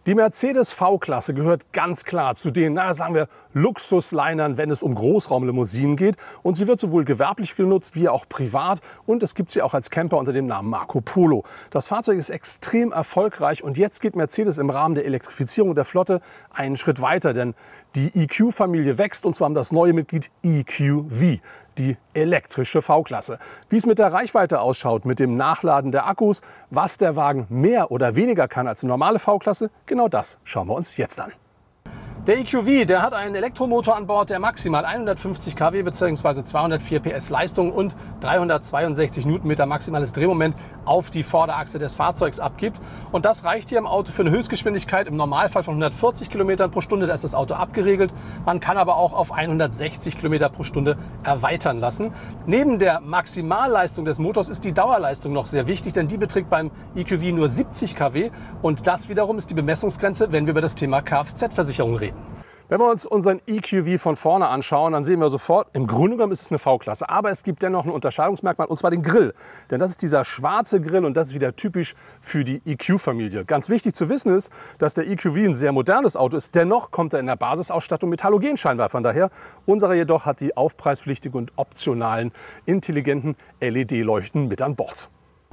Die Mercedes V-Klasse gehört ganz klar zu den, sagen wir, Luxuslinern, wenn es um Großraumlimousinen geht. Und sie wird sowohl gewerblich genutzt wie auch privat. Und es gibt sie auch als Camper unter dem Namen Marco Polo. Das Fahrzeug ist extrem erfolgreich. Und jetzt geht Mercedes im Rahmen der Elektrifizierung der Flotte einen Schritt weiter. Denn die EQ-Familie wächst, und zwar um das neue Mitglied EQV, die elektrische V-Klasse. Wie es mit der Reichweite ausschaut, mit dem Nachladen der Akkus, was der Wagen mehr oder weniger kann als eine normale V-Klasse, genau das schauen wir uns jetzt an. Der EQV, der hat einen Elektromotor an Bord, der maximal 150 kW bzw. 204 PS Leistung und 362 Newtonmeter maximales Drehmoment auf die Vorderachse des Fahrzeugs abgibt. Und das reicht hier im Auto für eine Höchstgeschwindigkeit im Normalfall von 140 km pro Stunde. Da ist das Auto abgeregelt. Man kann aber auch auf 160 km pro Stunde erweitern lassen. Neben der Maximalleistung des Motors ist die Dauerleistung noch sehr wichtig, denn die beträgt beim EQV nur 70 kW. Und das wiederum ist die Bemessungsgrenze, wenn wir über das Thema Kfz-Versicherung reden. Wenn wir uns unseren EQV von vorne anschauen, dann sehen wir sofort, im Grunde genommen ist es eine V-Klasse. Aber es gibt dennoch ein Unterscheidungsmerkmal, und zwar den Grill. Denn das ist dieser schwarze Grill und das ist wieder typisch für die EQ-Familie. Ganz wichtig zu wissen ist, dass der EQV ein sehr modernes Auto ist. Dennoch kommt er in der Basisausstattung mit Halogenscheinwerfern daher. Unserer jedoch hat die aufpreispflichtigen und optionalen intelligenten LED-Leuchten mit an Bord.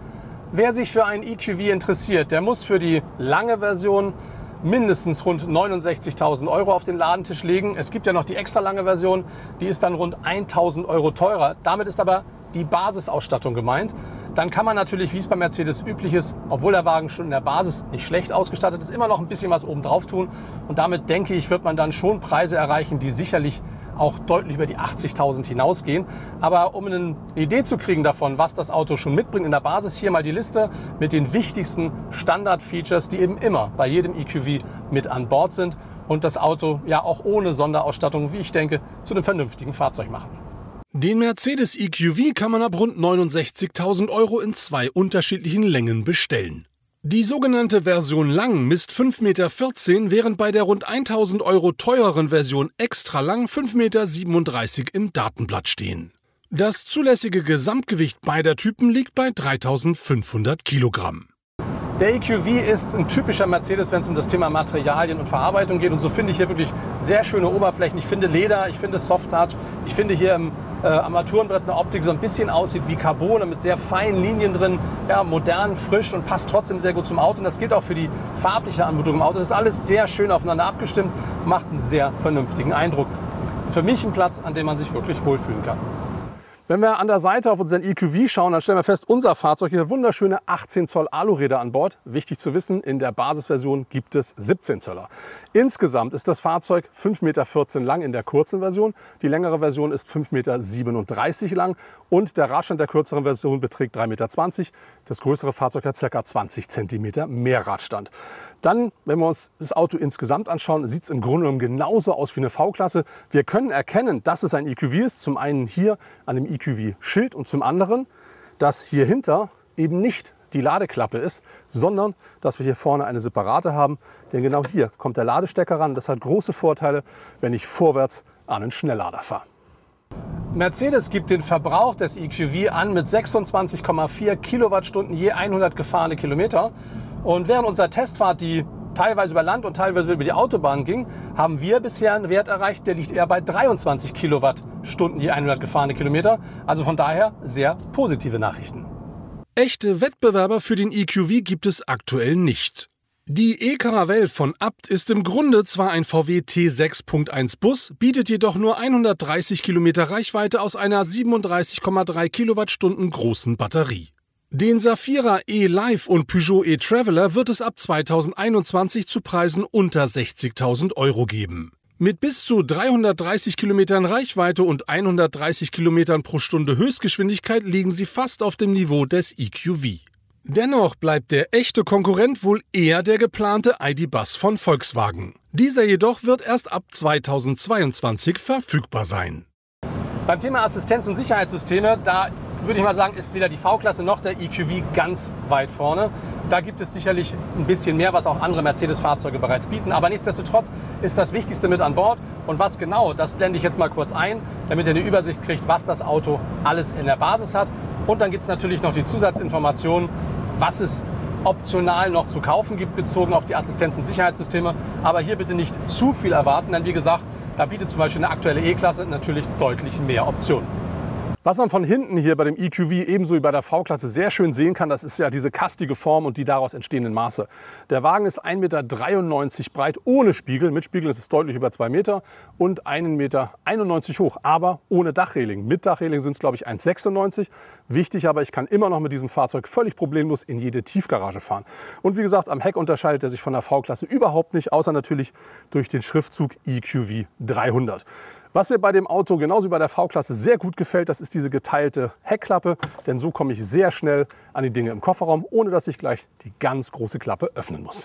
Wer sich für einen EQV interessiert, der muss für die lange Version mindestens rund 69.000 Euro auf den Ladentisch legen. Es gibt ja noch die extra lange Version, die ist dann rund 1.000 Euro teurer. Damit ist aber die Basisausstattung gemeint. Dann kann man natürlich, wie es bei Mercedes üblich ist, obwohl der Wagen schon in der Basis nicht schlecht ausgestattet ist, immer noch ein bisschen was oben drauf tun. Und damit, denke ich, wird man dann schon Preise erreichen, die sicherlich auch deutlich über die 80.000 hinausgehen. Aber um eine Idee zu kriegen davon, was das Auto schon mitbringt in der Basis, hier mal die Liste mit den wichtigsten Standard-Features, die eben immer bei jedem EQV mit an Bord sind und das Auto ja auch ohne Sonderausstattung, wie ich denke, zu einem vernünftigen Fahrzeug machen. Den Mercedes EQV kann man ab rund 69.000 Euro in zwei unterschiedlichen Längen bestellen. Die sogenannte Version Lang misst 5,14 Meter, während bei der rund 1.000 Euro teureren Version Extra Lang 5,37 Meter im Datenblatt stehen. Das zulässige Gesamtgewicht beider Typen liegt bei 3.500 Kilogramm. Der EQV ist ein typischer Mercedes, wenn es um das Thema Materialien und Verarbeitung geht. Und so finde ich hier wirklich sehr schöne Oberflächen. Ich finde Leder, ich finde Soft-Touch. Ich finde hier im Armaturenbrett eine Optik, die so ein bisschen aussieht wie Carbon, mit sehr feinen Linien drin. Ja, modern, frisch und passt trotzdem sehr gut zum Auto. Und das gilt auch für die farbliche Anmutung im Auto. Das ist alles sehr schön aufeinander abgestimmt, macht einen sehr vernünftigen Eindruck. Für mich ein Platz, an dem man sich wirklich wohlfühlen kann. Wenn wir an der Seite auf unseren EQV schauen, dann stellen wir fest, unser Fahrzeug hier wunderschöne 18 Zoll Aluräder an Bord. Wichtig zu wissen, in der Basisversion gibt es 17 Zöller. Insgesamt ist das Fahrzeug 5,14 Meter lang in der kurzen Version. Die längere Version ist 5,37 Meter lang und der Radstand der kürzeren Version beträgt 3,20 Meter. Das größere Fahrzeug hat ca. 20 cm mehr Radstand. Dann, wenn wir uns das Auto insgesamt anschauen, sieht es im Grunde genommen genauso aus wie eine V-Klasse. Wir können erkennen, dass es ein EQV ist. Zum einen hier an dem EQV-Schild und zum anderen, dass hier hinter eben nicht die Ladeklappe ist, sondern dass wir hier vorne eine separate haben. Denn genau hier kommt der Ladestecker ran. Das hat große Vorteile, wenn ich vorwärts an einen Schnelllader fahre. Mercedes gibt den Verbrauch des EQV an mit 26,4 Kilowattstunden je 100 gefahrene Kilometer. Und während unserer Testfahrt, die teilweise über Land und teilweise über die Autobahn ging, haben wir bisher einen Wert erreicht, der liegt eher bei 23 Kilowattstunden je 100 gefahrene Kilometer. Also von daher sehr positive Nachrichten. Echte Wettbewerber für den EQV gibt es aktuell nicht. Die e-Caravelle von Abt ist im Grunde zwar ein VW T6.1 Bus, bietet jedoch nur 130 Kilometer Reichweite aus einer 37,3 Kilowattstunden großen Batterie. Den Safira e-Life und Peugeot e-Traveler wird es ab 2021 zu Preisen unter 60.000 Euro geben. Mit bis zu 330 Kilometern Reichweite und 130 Kilometern pro Stunde Höchstgeschwindigkeit liegen sie fast auf dem Niveau des EQV. Dennoch bleibt der echte Konkurrent wohl eher der geplante ID.Buzz von Volkswagen. Dieser jedoch wird erst ab 2022 verfügbar sein. Beim Thema Assistenz- und Sicherheitssysteme, da würde ich mal sagen, ist weder die V-Klasse noch der EQV ganz weit vorne. Da gibt es sicherlich ein bisschen mehr, was auch andere Mercedes-Fahrzeuge bereits bieten. Aber nichtsdestotrotz ist das Wichtigste mit an Bord. Und was genau, das blende ich jetzt mal kurz ein, damit ihr eine Übersicht kriegt, was das Auto alles in der Basis hat. Und dann gibt es natürlich noch die Zusatzinformationen, was es optional noch zu kaufen gibt, bezogen auf die Assistenz- und Sicherheitssysteme. Aber hier bitte nicht zu viel erwarten, denn wie gesagt, da bietet zum Beispiel eine aktuelle E-Klasse natürlich deutlich mehr Optionen. Was man von hinten hier bei dem EQV ebenso wie bei der V-Klasse sehr schön sehen kann, das ist ja diese kastige Form und die daraus entstehenden Maße. Der Wagen ist 1,93 Meter breit ohne Spiegel. Mit Spiegel ist es deutlich über 2 Meter und 1,91 Meter hoch, aber ohne Dachreling. Mit Dachreling sind es, glaube ich, 1,96. Wichtig aber, ich kann immer noch mit diesem Fahrzeug völlig problemlos in jede Tiefgarage fahren. Und wie gesagt, am Heck unterscheidet er sich von der V-Klasse überhaupt nicht, außer natürlich durch den Schriftzug EQV 300. Was mir bei dem Auto genauso wie bei der V-Klasse sehr gut gefällt, das ist diese geteilte Heckklappe, denn so komme ich sehr schnell an die Dinge im Kofferraum, ohne dass ich gleich die ganz große Klappe öffnen muss.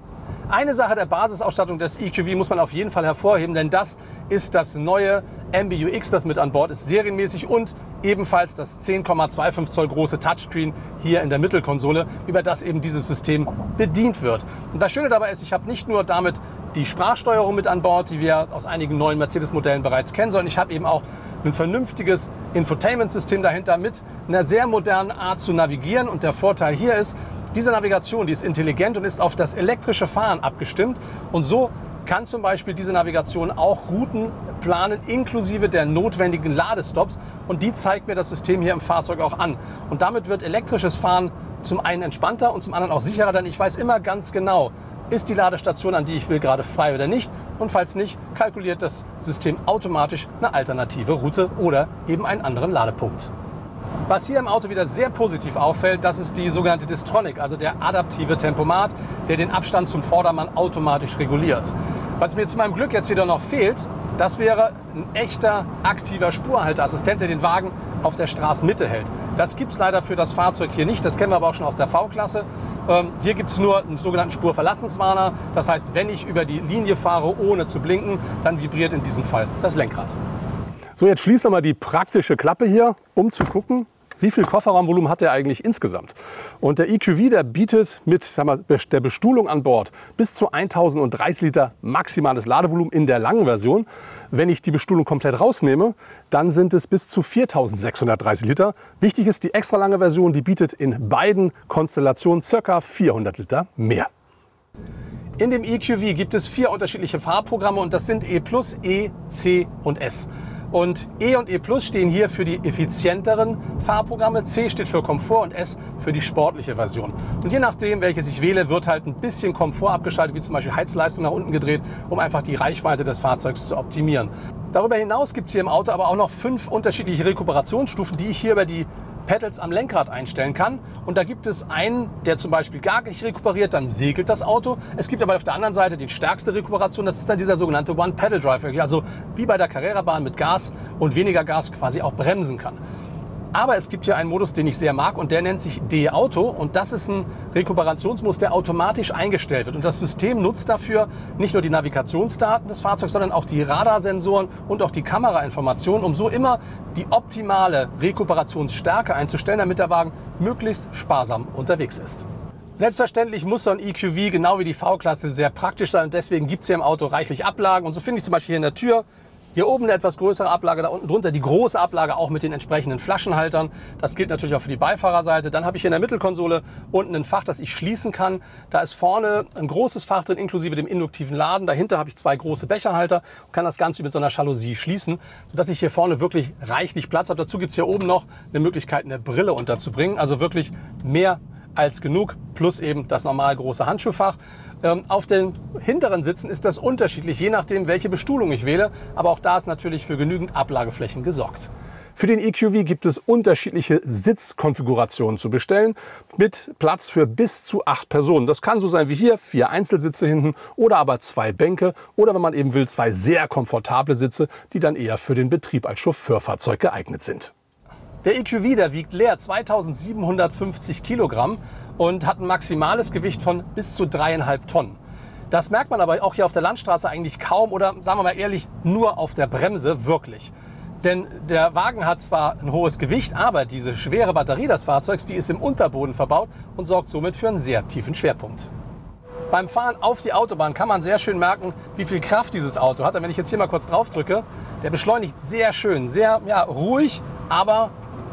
Eine Sache der Basisausstattung des EQV muss man auf jeden Fall hervorheben, denn das ist das neue MBUX, das mit an Bord ist, serienmäßig, und ebenfalls das 10,25 Zoll große Touchscreen hier in der Mittelkonsole, über das eben dieses System bedient wird. Und das Schöne dabei ist, ich habe nicht nur damit die Sprachsteuerung mit an Bord, die wir aus einigen neuen Mercedes-Modellen bereits kennen, sondern ich habe eben auch ein vernünftiges Infotainment-System dahinter mit einer sehr modernen Art zu navigieren. Und der Vorteil hier ist, diese Navigation, die ist intelligent und ist auf das elektrische Fahren abgestimmt. Und so kann zum Beispiel diese Navigation auch Routen planen, inklusive der notwendigen Ladestops. Und die zeigt mir das System hier im Fahrzeug auch an. Und damit wird elektrisches Fahren zum einen entspannter und zum anderen auch sicherer, denn ich weiß immer ganz genau, ist die Ladestation, an die ich will, gerade frei oder nicht. Und falls nicht, kalkuliert das System automatisch eine alternative Route oder eben einen anderen Ladepunkt. Was hier im Auto wieder sehr positiv auffällt, das ist die sogenannte Distronic, also der adaptive Tempomat, der den Abstand zum Vordermann automatisch reguliert. Was mir zu meinem Glück jetzt jedoch noch fehlt, das wäre ein echter aktiver Spurhalteassistent, der den Wagen auf der Straßenmitte hält. Das gibt es leider für das Fahrzeug hier nicht, das kennen wir aber auch schon aus der V-Klasse. Hier gibt es nur einen sogenannten Spurverlassenswarner. Das heißt, wenn ich über die Linie fahre, ohne zu blinken, dann vibriert in diesem Fall das Lenkrad. So, jetzt schließen wir mal die praktische Klappe hier, um zu gucken, wie viel Kofferraumvolumen hat der eigentlich insgesamt. Und der EQV, der bietet mit der Bestuhlung an Bord bis zu 1030 Liter maximales Ladevolumen in der langen Version. Wenn ich die Bestuhlung komplett rausnehme, dann sind es bis zu 4630 Liter. Wichtig ist, die extra lange Version, die bietet in beiden Konstellationen ca. 400 Liter mehr. In dem EQV gibt es 4 unterschiedliche Fahrprogramme und das sind E+, E, C und S. Und E und E+ stehen hier für die effizienteren Fahrprogramme, C steht für Komfort und S für die sportliche Version. Und je nachdem, welches ich wähle, wird halt ein bisschen Komfort abgeschaltet, wie zum Beispiel Heizleistung nach unten gedreht, um einfach die Reichweite des Fahrzeugs zu optimieren. Darüber hinaus gibt es hier im Auto aber auch noch 5 unterschiedliche Rekuperationsstufen, die ich hier über die Pedals am Lenkrad einstellen kann. Und da gibt es einen, der zum Beispiel gar nicht rekuperiert, dann segelt das Auto. Es gibt aber auf der anderen Seite die stärkste Rekuperation, das ist dann dieser sogenannte One-Pedal-Drive, also wie bei der Carrera-Bahn mit Gas und weniger Gas quasi auch bremsen kann. Aber es gibt hier einen Modus, den ich sehr mag und der nennt sich D-Auto und das ist ein Rekuperationsmodus, der automatisch eingestellt wird. Und das System nutzt dafür nicht nur die Navigationsdaten des Fahrzeugs, sondern auch die Radarsensoren und auch die Kamerainformationen, um so immer die optimale Rekuperationsstärke einzustellen, damit der Wagen möglichst sparsam unterwegs ist. Selbstverständlich muss so ein EQV genau wie die V-Klasse sehr praktisch sein und deswegen gibt es hier im Auto reichlich Ablagen. Und so finde ich zum Beispiel hier in der Tür, hier oben eine etwas größere Ablage, da unten drunter die große Ablage auch mit den entsprechenden Flaschenhaltern. Das gilt natürlich auch für die Beifahrerseite. Dann habe ich hier in der Mittelkonsole unten ein Fach, das ich schließen kann. Da ist vorne ein großes Fach drin, inklusive dem induktiven Laden. Dahinter habe ich 2 große Becherhalter und kann das Ganze mit so einer Jalousie schließen, sodass ich hier vorne wirklich reichlich Platz habe. Dazu gibt es hier oben noch eine Möglichkeit, eine Brille unterzubringen. Also wirklich mehr als genug, plus eben das normal große Handschuhfach. Auf den hinteren Sitzen ist das unterschiedlich, je nachdem, welche Bestuhlung ich wähle. Aber auch da ist natürlich für genügend Ablageflächen gesorgt. Für den EQV gibt es unterschiedliche Sitzkonfigurationen zu bestellen, mit Platz für bis zu 8 Personen. Das kann so sein wie hier, 4 Einzelsitze hinten oder aber 2 Bänke oder wenn man eben will, 2 sehr komfortable Sitze, die dann eher für den Betrieb als Chauffeurfahrzeug geeignet sind. Der EQV, der wiegt leer 2750 Kilogramm und hat ein maximales Gewicht von bis zu 3,5 Tonnen. Das merkt man aber auch hier auf der Landstraße eigentlich kaum oder, sagen wir mal ehrlich, nur auf der Bremse wirklich. Denn der Wagen hat zwar ein hohes Gewicht, aber diese schwere Batterie des Fahrzeugs, die ist im Unterboden verbaut und sorgt somit für einen sehr tiefen Schwerpunkt. Beim Fahren auf die Autobahn kann man sehr schön merken, wie viel Kraft dieses Auto hat. Und wenn ich jetzt hier mal kurz drauf drücke, der beschleunigt sehr schön, sehr ruhig, aber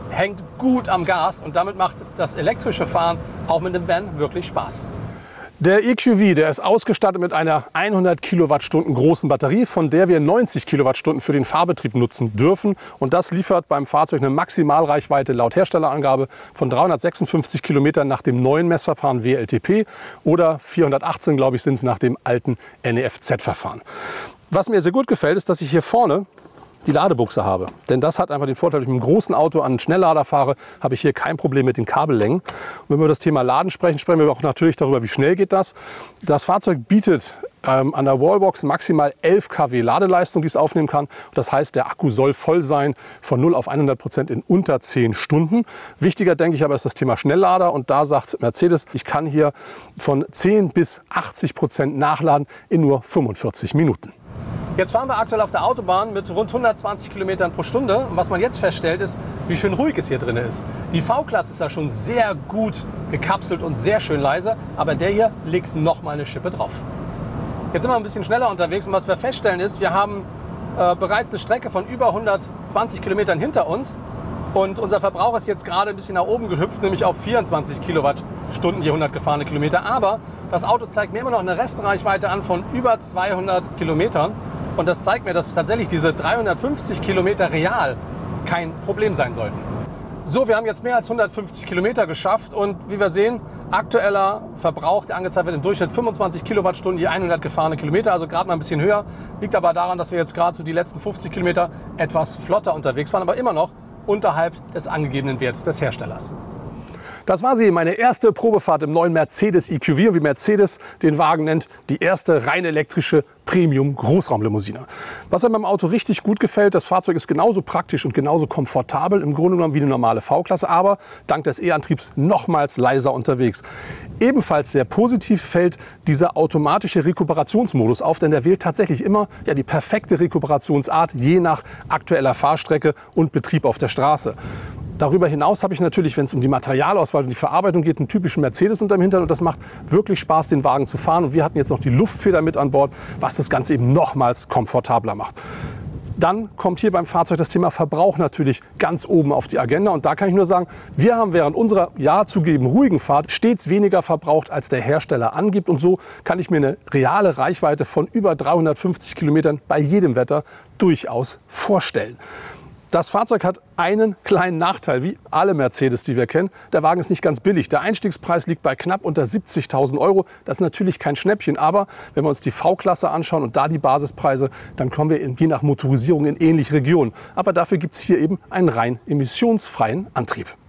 hängt gut am Gas und damit macht das elektrische Fahren auch mit dem Van wirklich Spaß. Der EQV, der ist ausgestattet mit einer 100 Kilowattstunden großen Batterie, von der wir 90 Kilowattstunden für den Fahrbetrieb nutzen dürfen. Und das liefert beim Fahrzeug eine Maximalreichweite laut Herstellerangabe von 356 Kilometern nach dem neuen Messverfahren WLTP oder 418, glaube ich, sind es nach dem alten NEFZ-Verfahren. Was mir sehr gut gefällt, ist, dass ich hier vorne die Ladebuchse habe. Denn das hat einfach den Vorteil, wenn ich mit einem großen Auto an einen Schnelllader fahre, habe ich hier kein Problem mit den Kabellängen. Und wenn wir über das Thema Laden sprechen, sprechen wir auch natürlich darüber, wie schnell geht das. Das Fahrzeug bietet an der Wallbox maximal 11 kW Ladeleistung, die es aufnehmen kann. Das heißt, der Akku soll voll sein von 0 auf 100% in unter 10 Stunden. Wichtiger, denke ich, aber ist das Thema Schnelllader. Und da sagt Mercedes, ich kann hier von 10 bis 80% nachladen in nur 45 Minuten. Jetzt fahren wir aktuell auf der Autobahn mit rund 120 Kilometern pro Stunde. Und was man jetzt feststellt, ist, wie schön ruhig es hier drin ist. Die V-Klasse ist ja schon sehr gut gekapselt und sehr schön leise, aber der hier legt noch mal eine Schippe drauf. Jetzt sind wir ein bisschen schneller unterwegs und was wir feststellen ist, wir haben bereits eine Strecke von über 120 Kilometern hinter uns und unser Verbrauch ist jetzt gerade ein bisschen nach oben gehüpft, nämlich auf 24 Kilowattstunden je 100 gefahrene Kilometer. Aber das Auto zeigt mir immer noch eine Restreichweite an von über 200 Kilometern. Und das zeigt mir, dass tatsächlich diese 350 Kilometer real kein Problem sein sollten. So, wir haben jetzt mehr als 150 Kilometer geschafft und wie wir sehen, aktueller Verbrauch, der angezeigt wird, im Durchschnitt 25 Kilowattstunden je 100 gefahrene Kilometer, also gerade mal ein bisschen höher. Liegt aber daran, dass wir jetzt gerade so die letzten 50 Kilometer etwas flotter unterwegs waren, aber immer noch unterhalb des angegebenen Wertes des Herstellers. Das war sie, meine erste Probefahrt im neuen Mercedes EQV und wie Mercedes den Wagen nennt, die erste rein elektrische Premium-Großraumlimousine. Was mir beim Auto richtig gut gefällt, das Fahrzeug ist genauso praktisch und genauso komfortabel im Grunde genommen wie eine normale V-Klasse, aber dank des E-Antriebs nochmals leiser unterwegs. Ebenfalls sehr positiv fällt dieser automatische Rekuperationsmodus auf, denn der wählt tatsächlich immer die perfekte Rekuperationsart je nach aktueller Fahrstrecke und Betrieb auf der Straße. Darüber hinaus habe ich natürlich, wenn es um die Materialauswahl und die Verarbeitung geht, einen typischen Mercedes unterm Hintern und das macht wirklich Spaß, den Wagen zu fahren. Und wir hatten jetzt noch die Luftfeder mit an Bord, was das Ganze eben nochmals komfortabler macht. Dann kommt hier beim Fahrzeug das Thema Verbrauch natürlich ganz oben auf die Agenda. Und da kann ich nur sagen, wir haben während unserer zugegeben ruhigen Fahrt stets weniger verbraucht, als der Hersteller angibt. Und so kann ich mir eine reale Reichweite von über 350 Kilometern bei jedem Wetter durchaus vorstellen. Das Fahrzeug hat einen kleinen Nachteil, wie alle Mercedes, die wir kennen. Der Wagen ist nicht ganz billig. Der Einstiegspreis liegt bei knapp unter 70.000 €. Das ist natürlich kein Schnäppchen, aber wenn wir uns die V-Klasse anschauen und da die Basispreise, dann kommen wir je nach Motorisierung in ähnliche Regionen. Aber dafür gibt es hier eben einen rein emissionsfreien Antrieb.